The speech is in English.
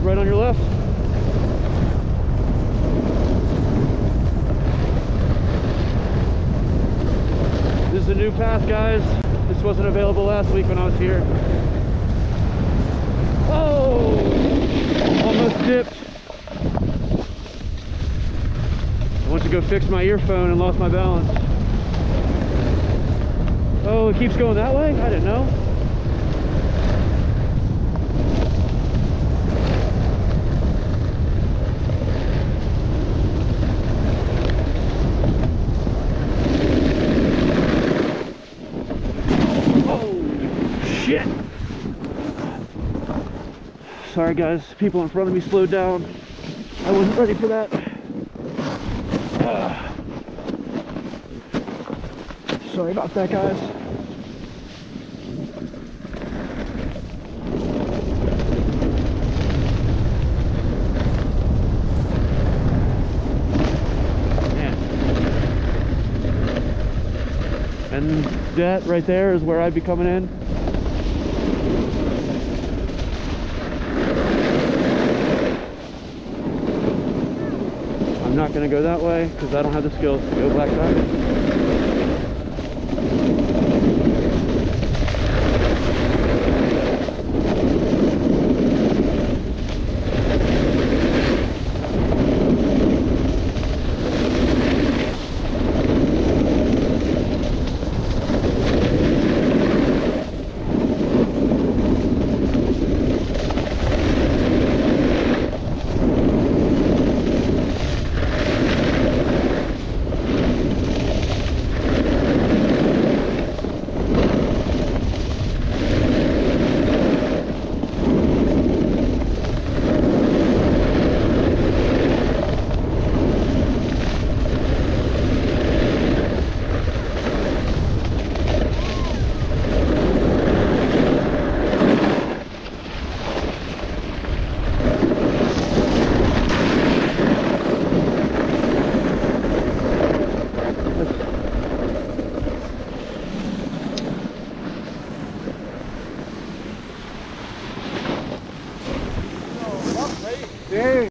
right on your left. This is a new path, guys. This wasn't available last week when I was here. Oh! Almost dipped. I went to go fix my earphone and lost my balance. Oh, it keeps going that way? I didn't know. Shit! Sorry guys, people in front of me slowed down. I wasn't ready for that. Sorry about that, guys. Man. And that right there is where I'd be coming in. I'm not going to go that way because I don't have the skills to go black diamond.